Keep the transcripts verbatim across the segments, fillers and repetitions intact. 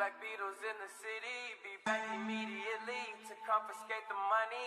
Black Beatles in the city, be back immediately to confiscate the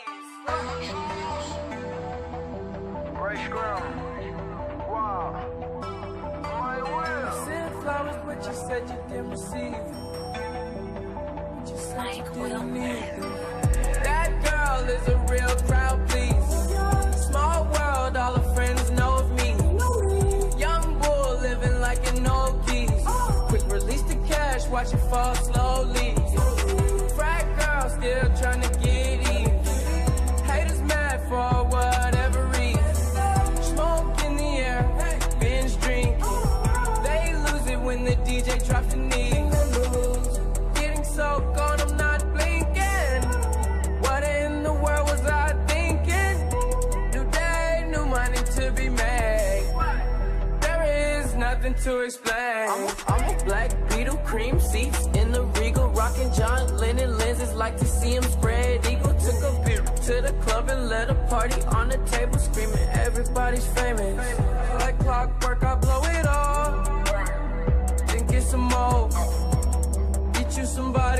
monies. Ray Scrum. Wow. My will. You sent flowers, but you said you didn't receive. But you said you didn't need them. That girl is a real crowd, please. Small world, all her friends know of me. Young bull living like an old geese. Quick release the cash, watch it fall slowly. Frat girl still trying to get even. Haters mad for whatever reason. Smoke in the air, binge drinking. They lose it when the D J drops the knees. Getting so gone, I'm not blinking. What in the world was I thinking? New day, new money to be made. There is nothing to explain. I'm a, I'm a black Beetle, cream seats in the Regal, rocking John Lennon lenses, like to see him spread eagle. Took a beer to the club and let a party on the table, screaming everybody's famous. Like clockwork, I blow it all, then get some more. Get you somebody